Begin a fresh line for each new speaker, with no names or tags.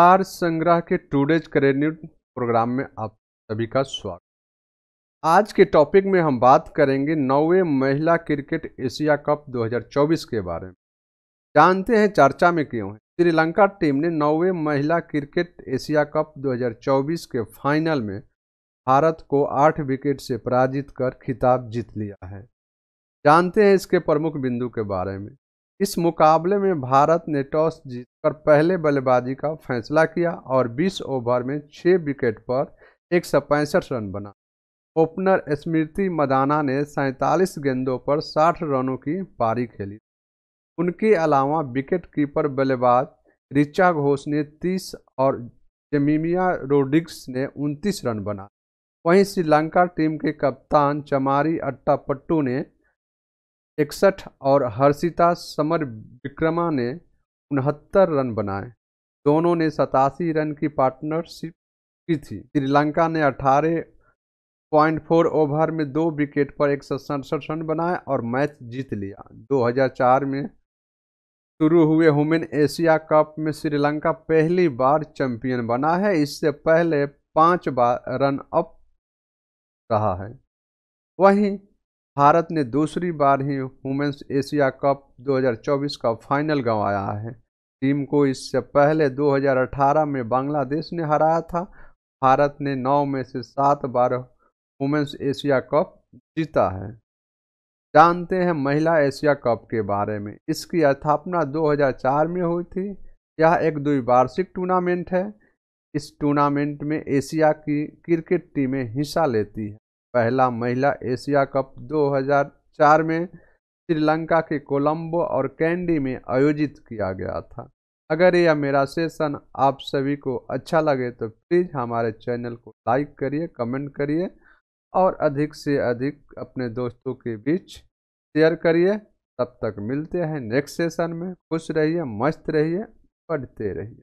नमस्कार, संग्रह के टुडेज करेंट प्रोग्राम में आप सभी का स्वागत। आज के टॉपिक में हम बात करेंगे 9वें महिला क्रिकेट एशिया कप 2024 के बारे में। जानते हैं चर्चा में क्यों है। श्रीलंका टीम ने 9वें महिला क्रिकेट एशिया कप 2024 के फाइनल में भारत को 8 विकेट से पराजित कर खिताब जीत लिया है। जानते हैं इसके प्रमुख बिंदु के बारे में। इस मुकाबले में भारत ने टॉस जीतकर पहले बल्लेबाजी का फैसला किया और 20 ओवर में 6 विकेट पर 165 रन बना। ओपनर स्मृति मंदाना ने 47 गेंदों पर 60 रनों की पारी खेली। उनके अलावा विकेट कीपर बल्लेबाज ऋचा घोष ने 30 और जेमिमा रोड्रिग्स ने 29 रन बनाए। वहीं श्रीलंका टीम के कप्तान चमारी अट्टापट्टू ने 61 और हर्षिता समरविक्रमा ने 69 रन बनाए। दोनों ने 87 रन की पार्टनरशिप की थी। श्रीलंका ने 18.4 ओवर में 2 विकेट पर 167 रन बनाए और मैच जीत लिया। 2004 में शुरू हुए वुमेन एशिया कप में श्रीलंका पहली बार चैंपियन बना है। इससे पहले 5 बार रन अप रहा है। वहीं भारत ने दूसरी बार ही वुमेन्स एशिया कप 2024 का फाइनल गंवाया है। टीम को इससे पहले 2018 में बांग्लादेश ने हराया था। भारत ने 9 में से 7 बार वुमेन्स एशिया कप जीता है। जानते हैं महिला एशिया कप के बारे में। इसकी स्थापना 2004 में हुई थी। यह एक द्विवार्षिक टूर्नामेंट है। इस टूर्नामेंट में एशिया की क्रिकेट टीमें हिस्सा लेती हैं। पहला महिला एशिया कप 2004 में श्रीलंका के कोलंबो और कैंडी में आयोजित किया गया था। अगर यह मेरा सेशन आप सभी को अच्छा लगे तो प्लीज़ हमारे चैनल को लाइक करिए, कमेंट करिए और अधिक से अधिक अपने दोस्तों के बीच शेयर करिए। तब तक मिलते हैं नेक्स्ट सेशन में। खुश रहिए, मस्त रहिए, पढ़ते रहिए।